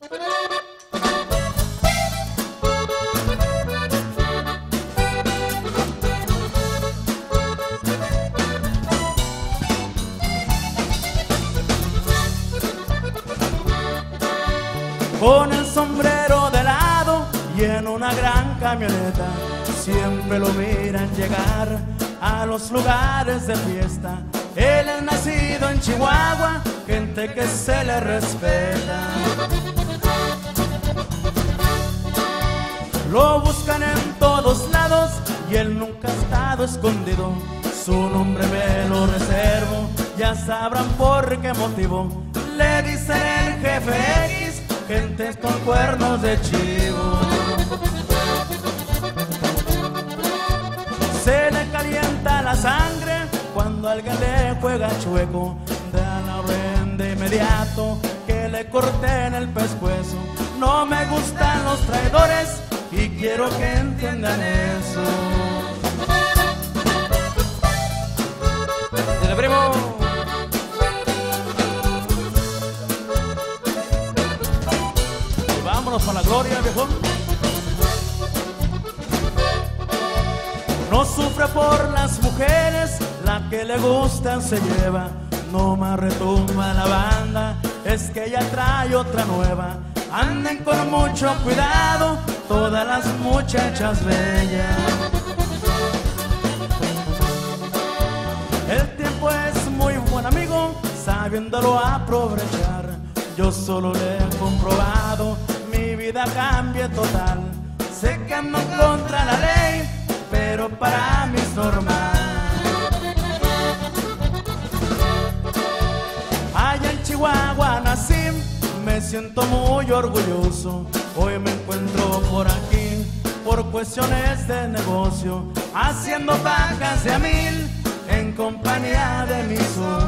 Con el sombrero de lado y en una gran camioneta, siempre lo miran llegar a los lugares de fiesta. Él es nacido en Chihuahua, gente que se le respeta. Lo buscan en todos lados y él nunca ha estado escondido. Su nombre me lo reservo, ya sabrán por qué motivo. Le dicen el jefe X, gente con cuernos de chivo. Se le calienta la sangre cuando alguien le juega chueco. Da la orden de inmediato que le corten el pescuezo. No me gustan los traidores y quiero que entiendan eso. ¡Dale, primo! Vámonos para la gloria, viejo. No sufre por las mujeres, la que le gustan se lleva. No más retumba la banda, es que ella trae otra nueva. Anden con mucho cuidado, todas las muchachas bellas. El tiempo es muy buen amigo, sabiéndolo aprovechar. Yo solo le he comprobado, mi vida cambia total. Sé que ando contra la ley, pero para mí es normal. Allá en Chihuahua nací, me siento muy orgulloso. Hoy me encuentro por aquí, por cuestiones de negocio, haciendo vacas de a 1000 en compañía de mis socios.